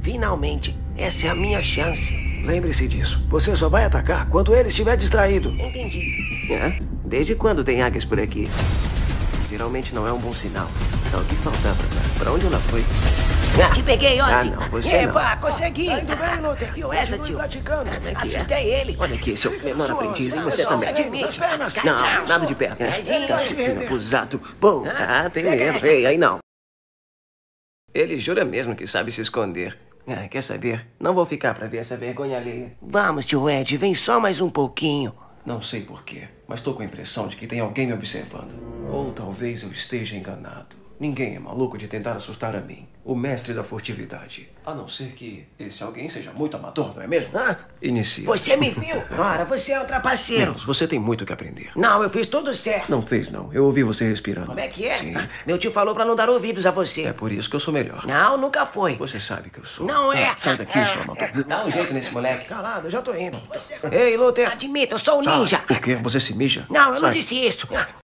Finalmente, essa é a minha chance. Lembre-se disso. Você só vai atacar quando ele estiver distraído. Entendi. É? Desde quando tem águias por aqui? Geralmente não é um bom sinal. Só o que faltava. Pra onde ela foi? Te peguei, Ozzy. Ah, não, você não. Eba, consegui. Tá indo bem, Luther? Viu essa, Continue tio? praticando. Como é que é? Assustei ele. Olha aqui, seu menor aprendiz, e você Só também. as pernas. Não, nada de perna. Pezinho. Tá sendo acusado. Bom, tem mesmo. Ei, aí não. Ele jura mesmo que sabe se esconder. Ah, quer saber? Não vou ficar pra ver essa vergonha alheia. Vamos, tio Ed, vem só mais um pouquinho. Não sei porquê, mas tô com a impressão de que tem alguém me observando. Ou talvez eu esteja enganado. Ninguém é maluco de tentar assustar a mim, o mestre da furtividade. A não ser que esse alguém seja muito amador, não é mesmo? Inicia. Você me viu? Ora, você é um trapaceiro. Menos, você tem muito que aprender. Não, eu fiz tudo certo. Não fez, não. Eu ouvi você respirando. Como é que é? Sim. Meu tio falou pra não dar ouvidos a você. É por isso que eu sou melhor. Não, nunca foi. Você sabe que eu sou. Não é. Sai daqui, seu amador. Dá um jeito nesse moleque. Calado, eu já tô indo. Ei, Luther. Admita, eu sou um ninja. O quê? Você se mija? Não, eu não Sai. disse isso.